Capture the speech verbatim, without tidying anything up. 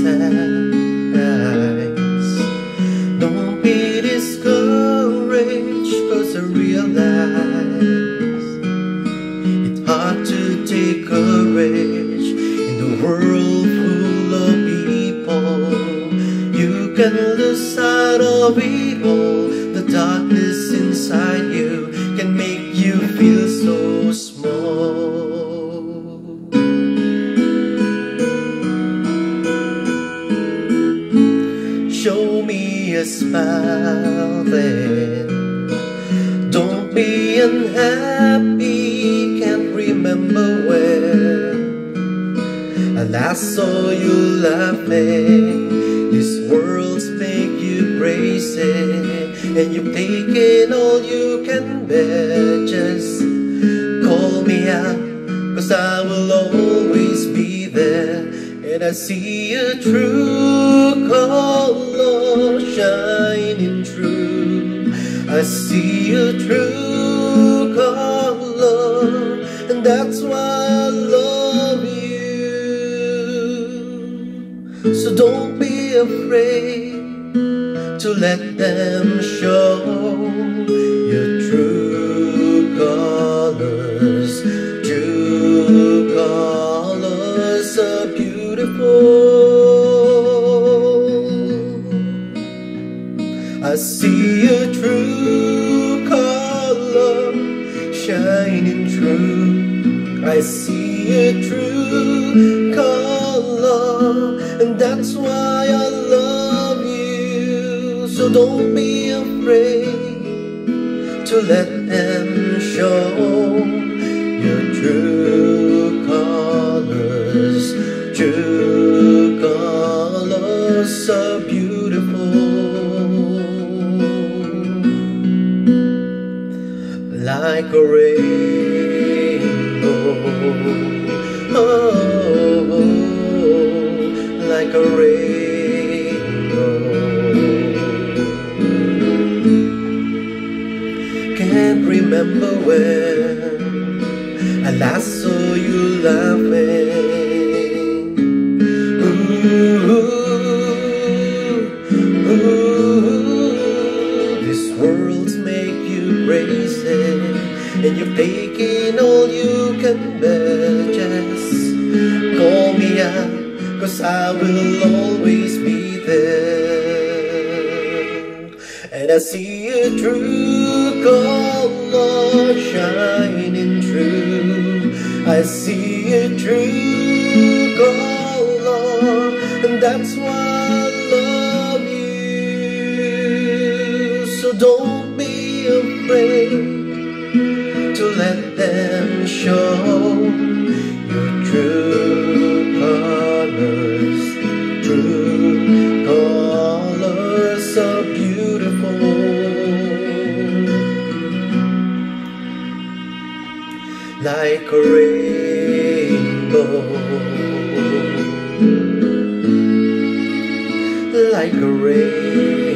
eyes. Don't be discouraged, 'cause I realize it's hard to take courage in the world full of people. You can lose sight of it all. The darkness inside you can make you feel so small. Show me a smile then. Don't be unhappy. Can't remember when I last saw you laughing. This world's make you crazy, and you've taken all you can bear. Just call me out, 'cause I will always be there. And I see a true color shining through. I see a true color, and that's why I love you. So don't be afraid to let them show your true colors. True colors are beautiful. I see a true color shining through. I see a true color, and that's why I love you. So don't be afraid to let them show your true colors. True colors are beautiful, like a rainbow. Oh, like a rainbow. Can't remember when I last saw you laughing. Ooh, ooh, this world's make you crazy, and you've taken all you can bear. Just call me out, 'cause I will always be there. And I see a true color shining through. I see a true color, and that's why I love you. So don't be afraid to let them show your true colors. True colors are beautiful, like a rainbow. Like a rainbow.